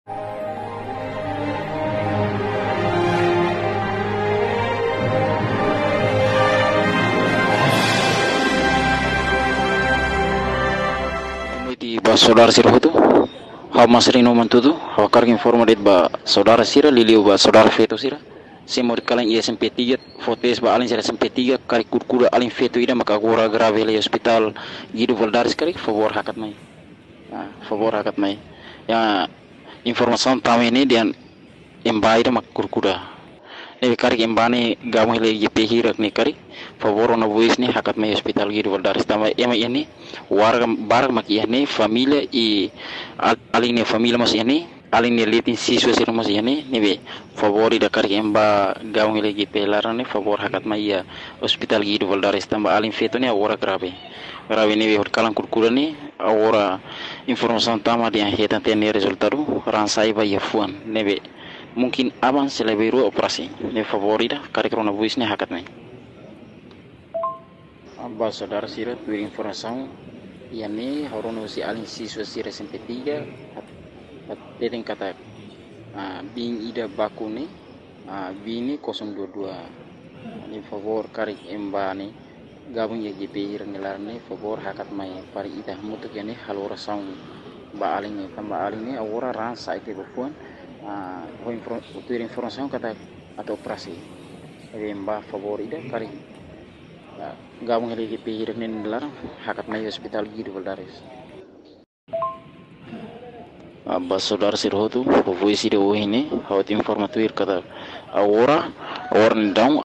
Di ba saudara sira hutu haw masrino mantudu haw kargin formadet ba saudara sira liliu ba saudara feto sira semor kalan ia SMP 3 fotes ba alin sira SMP 3 kari kurkura alin feto ida maka agora grave le hospital Guido Valadares kari favor hakat mai favor hakat mai ya informasi tamu ini dan embaida mak kurkura ne kari embane gamu le yepe hirak ni kari favor na voice ni hakat mai hospital Guido Valadares tama ema ini warga barang mak ini familia i alin familia mas ini alin litin siswa sira mas ini nebe favori da kari emba gamu le yepe larane favor hakat mai ya hospital Guido Valadares tama alin feto ni agora grave nebe hot kalan kurkura ni agora informasi tama dia hetan tene resultado ransai ba ya fuan nebe mungkin abang seleberu operasi ne favorita kari corona voice ne hakat mai abba saudara sira tu informasi yani horono si alin siswa sira SMP 3 deden kata bing ida bakune bini 022 ni favor kari embani gabung ya GP irnelarne favor hakat mai pari ida mutuk yani halora saung ba alin tambah alin ni agora ran saite bufuan tuir informasi kata atau operasi emba favor ida kari gabung lagi pihir nelar hakat mai hospital Guido Valadares abba saudara sirhotu voice ida ini hawat informatuir kata agora orang down